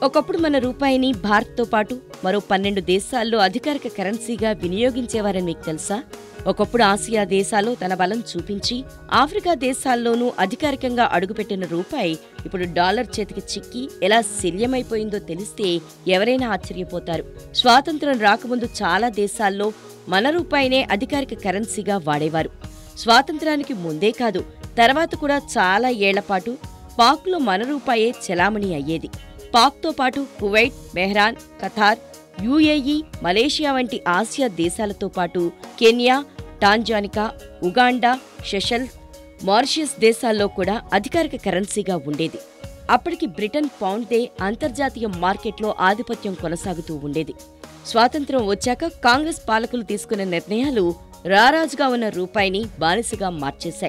ఒకప్పుడు మన రూపాయిని భారత్తో పాటు మరో 12 దేశాల్లో అధికారిక కరెన్సీగా వినియోగించేవారని మీకు తెలుసా? ఒకప్పుడు ఆసియా దేశాల్లో తన బలం చూపించి ఆఫ్రికా దేశాల్లోనూ అధికారికంగా అడుగుపెట్టిన రూపాయి ఇప్పుడు డాలర్ చేతికి చిక్కి ఎలా శల్యమైపోయిందో తెలిస్తే ఎవరైనా ఆశ్చర్యపోతారు. స్వాతంత్ర్యం రాకముందు చాలా దేశాల్లో మన రూపాయినే అధికారిక కరెన్సీగా వాడేవారు. స్వాతంత్ర్యానికి ముందే కాదు, తర్వాత కూడా చాలా ఏళ్లపాటు పాక్లో మన రూపాయే చెలామణి అయ్యేది. పాక్తో పాటు Kuwait, Bahrain, Qatar, UAE, Malaysia వంటి ఆసియా దేశాలతో పాటు Kenya, Tanganyika, Uganda, Seychelles, Mauritius దేశాల్లో కూడా అధికారిక కరెన్సీగా ఉండేది. అప్పటికి బ్రిటన్ పౌండ్దే అంతర్జాతీయ మార్కెట్లో ఆధిపత్యం కొనసాగుతూ ఉండేది. స్వాతంత్ర్యం వచ్చాక కాంగ్రెస్ పాలకులు తీసుకున్న నిర్ణయాలు రారాజుగా ఉన్న రూపాయిని బానిసగా మార్చేశాయి.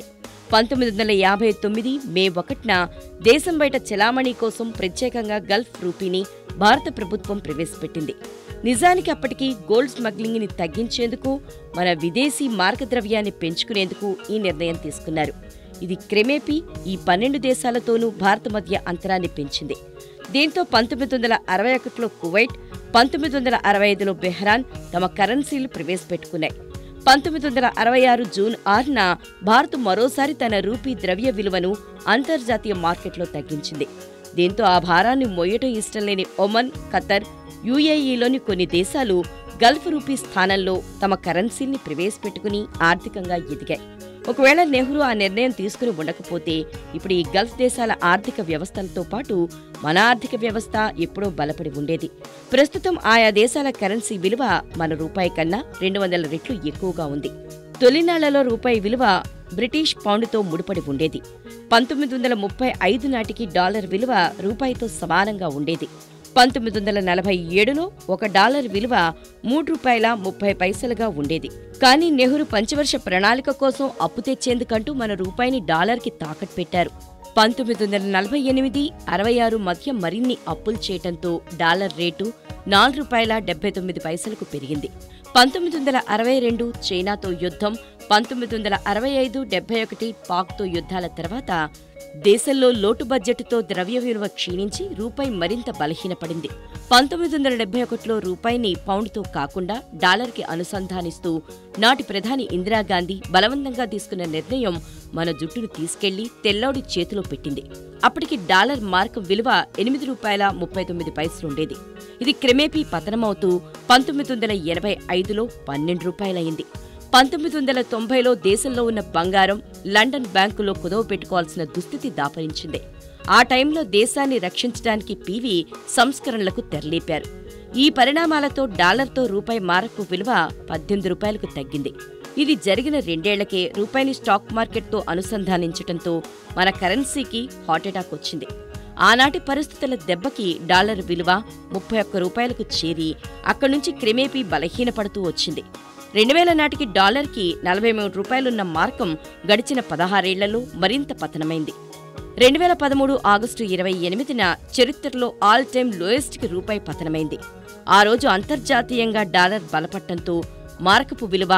1959 మే 1న దేశం బయట చెలామణి కోసం ప్రత్యేకంగా గల్ఫ్ రూపీని భారత ప్రభుత్వం ప్రవేశపెట్టింది. నిజానికి అప్పటికి గోల్డ్ స్మగ్లింగ్ ని తగ్గించేందుకు, మన విదేశీ మార్గద్రవ్యాన్ని పెంచుకునేందుకు ఈ నిర్ణయం తీసుకున్నారు. ఇది క్రమేపీ ఈ 12 దేశాలతోనూ భారత మధ్య అంతరాన్ని పెంచింది. దీంతో 1961లో కువైట్, 1965లో బెహ్రాన్ తమ కరెన్సీలు ప్రవేశపెట్టుకున్నాయి. 1966 జూన్ 6న భారత్ మరోసారి తన రూపీ ద్రవ్య విలువను అంతర్జాతీయ మార్కెట్లో తగ్గించింది. దీంతో ఆ భారాన్ని మోయటం ఇష్టం లేని ఒమన్, ఖతర్, యుఏఈలోని కొన్ని దేశాలు గల్ఫ్ రూపీ స్థానంలో తమ కరెన్సీల్ని ప్రవేశపెట్టుకుని ఆర్థికంగా ఎదిగాయి. ఒకవేళ నెహ్రూ ఆ నిర్ణయం తీసుకుని ఉండకపోతే ఇప్పుడు ఈ గల్ఫ్ దేశాల ఆర్థిక వ్యవస్థలతో పాటు మన ఆర్థిక వ్యవస్థ ఎప్పుడో బలపడి ఉండేది. ప్రస్తుతం ఆయా దేశాల కరెన్సీ విలువ మన రూపాయి కన్నా 200 రెట్లు ఎక్కువగా ఉంది. తొలినాళ్లలో రూపాయి విలువ బ్రిటిష్ పౌండ్తో ముడిపడి ఉండేది. 1935 నాటికి డాలర్ విలువ రూపాయితో సమానంగా ఉండేది. 1947లో $1 విలువ ₹3.30గా ఉండేది. కానీ నెహ్రూ పంచవర్ష ప్రణాళిక కోసం అప్పు తెచ్చేందుకంటూ మన రూపాయిని డాలర్కి తాకట్టు పెట్టారు. 1948, 66 మధ్య మరిన్ని అప్పులు చేయటంతో డాలర్ రేటు ₹4.79కు పెరిగింది. 1962 చైనాతో యుద్ధం, 1965, 71 పాక్తో యుద్ధాల తర్వాత దేశంలో లోటు బడ్జెట్తో ద్రవ్య విలువ క్షీణించి రూపాయి మరింత బలహీనపడింది. 1971లో రూపాయిని పౌండ్తో కాకుండా డాలర్కి అనుసంధానిస్తూ నాటి ప్రధాని ఇందిరాగాంధీ బలవంతంగా తీసుకున్న నిర్ణయం మన జుట్టును తీసుకెళ్లి తెల్లోడి చేతిలో పెట్టింది. అప్పటికి డాలర్ మార్క్ విలువ ₹8.39 ఉండేది. ఇది క్రమేపీ పతనమవుతూ 1985లో ₹12 అయింది. 1990లో దేశంలో ఉన్న బంగారం లండన్ బ్యాంకులో కుదవ పెట్టుకోవాల్సిన దుస్థితి దాపరించింది. ఆ టైంలో దేశాన్ని రక్షించడానికి పీవీ సంస్కరణలకు తెరలేపారు. ఈ పరిణామాలతో డాలర్తో రూపాయి మారపు విలువ ₹18కు తగ్గింది. ఇది జరిగిన 2 ఏళ్లకే రూపాయిని స్టాక్ మార్కెట్తో అనుసంధానించటంతో మన కరెన్సీకి హార్ట్అటాక్ వచ్చింది. ఆనాటి పరిస్థితుల దెబ్బకి డాలర్ విలువ ₹31కు చేరి అక్కడి నుంచి క్రమేపీ బలహీనపడుతూ వచ్చింది. 2000 నాటికి డాలర్కి ₹43 ఉన్న మార్కం గడిచిన 16 ఏళ్లలో మరింత పతనమైంది. 2013 ఆగస్టు 28న చరిత్రలో ఆల్ టైమ్ లోయెస్ట్కి రూపాయి పతనమైంది. ఆ రోజు అంతర్జాతీయంగా డాలర్ బలపట్టంతో మార్కపు విలువ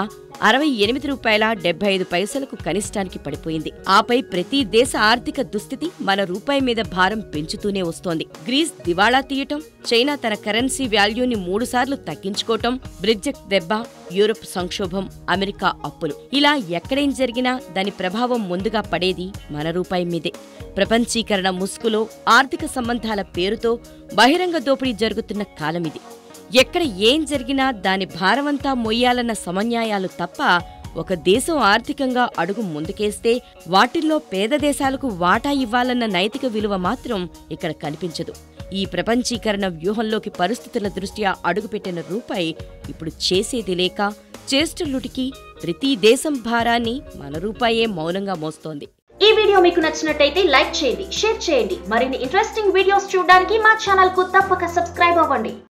₹68.75కు కనిష్టానికి పడిపోయింది. ఆపై ప్రతి దేశ ఆర్థిక దుస్థితి మన రూపాయి మీద భారం పెంచుతూనే వస్తోంది. గ్రీస్ దివాళా తీయటం, చైనా తన కరెన్సీ వాల్యూని 3 సార్లు తగ్గించుకోవటం, బ్రెగ్జిట్ దెబ్బ, యూరప్ సంక్షోభం, అమెరికా అప్పులు, ఇలా ఎక్కడేం జరిగినా దాని ప్రభావం ముందుగా పడేది మన రూపాయి మీదే. ప్రపంచీకరణ ముసుగులో ఆర్థిక సంబంధాల పేరుతో బహిరంగ దోపిడీ జరుగుతున్న కాలమిది. ఎక్కడ ఏం జరిగినా దాని భారమంతా మొయ్యాలన్న సమన్యాయాలు తప్ప ఒక దేశం ఆర్థికంగా అడుగు ముందుకేస్తే వాటిల్లో పేద దేశాలకు వాటా ఇవ్వాలన్న నైతిక విలువ మాత్రం ఇక్కడ కనిపించదు. ఈ ప్రపంచీకరణ వ్యూహంలోకి పరిస్థితుల దృష్ట్యా అడుగుపెట్టిన రూపాయి ఇప్పుడు చేసేది లేక చేష్టలుటికి ప్రతి దేశం భారాన్ని మన రూపాయే మౌనంగా మోస్తోంది. ఈ వీడియో మీకు నచ్చినట్టయితే లైక్ చేయండి, షేర్ చేయండి. మరిన్ని ఇంట్రెస్టింగ్ వీడియోస్ చూడడానికి మా ఛానల్ కు తప్పక సబ్స్క్రైబ్ అవ్వండి.